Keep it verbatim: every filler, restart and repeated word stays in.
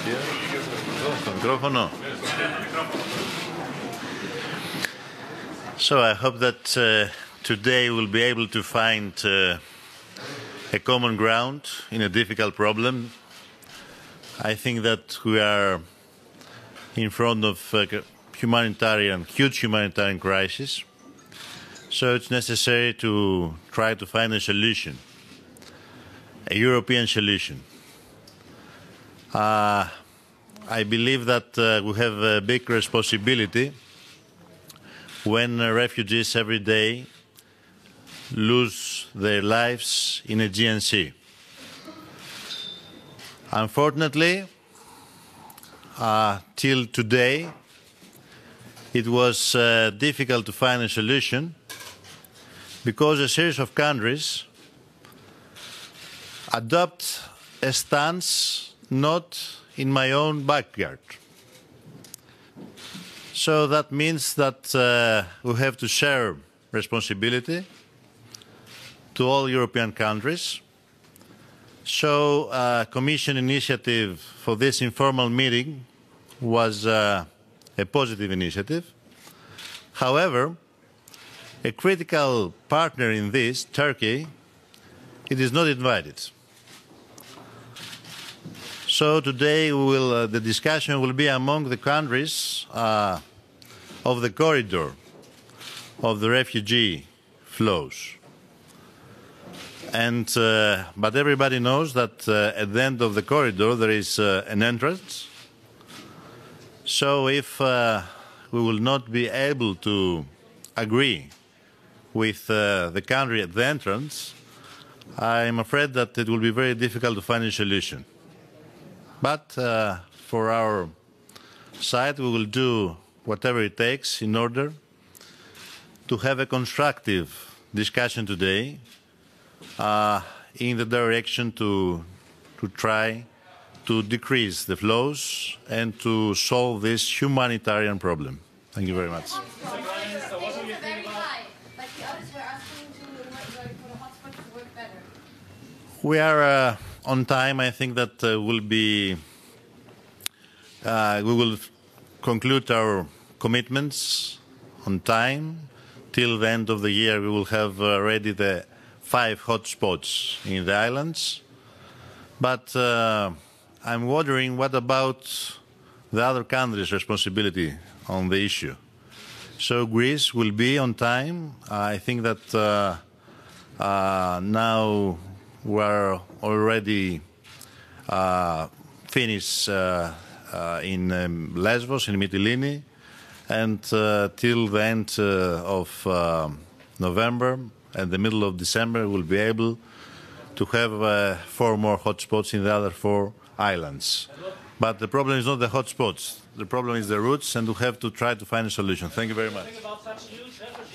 So I hope that uh, today we'll be able to find uh, a common ground in a difficult problem. I think that we are in front of a humanitarian, huge humanitarian crisis. So it's necessary to try to find a solution, a European solution. Uh, I believe that uh, we have a big responsibility when uh, refugees every day lose their lives in the Aegean Sea. Unfortunately, uh, till today, it was uh, difficult to find a solution because a series of countries adopt a stance not in my own backyard. So that means that uh, we have to share responsibility to all European countries. So a uh, Commission initiative for this informal meeting was uh, a positive initiative. However, a critical partner in this, Turkey, it is not invited. So today we will, uh, the discussion will be among the countries uh, of the corridor of the refugee flows. And, uh, but everybody knows that uh, at the end of the corridor there is uh, an entrance. So if uh, we will not be able to agree with uh, the country at the entrance, I am afraid that it will be very difficult to find a solution. But uh, for our side, we will do whatever it takes in order to have a constructive discussion today uh, in the direction to, to try to decrease the flows and to solve this humanitarian problem. Thank you very much. We are uh, on time. I think that uh, will be, uh, we will conclude our commitments on time. Till the end of the year, we will have uh, ready the five hotspots in the islands. But uh, I'm wondering, what about the other countries' responsibility on the issue? So Greece will be on time. I think that uh, uh, now we are already uh, finished uh, uh, in um, Lesbos, in Mytilene, and uh, till the end uh, of uh, November and the middle of December we'll be able to have uh, four more hotspots in the other four islands. But the problem is not the hotspots. The problem is the routes, and we have to try to find a solution. Thank you very much.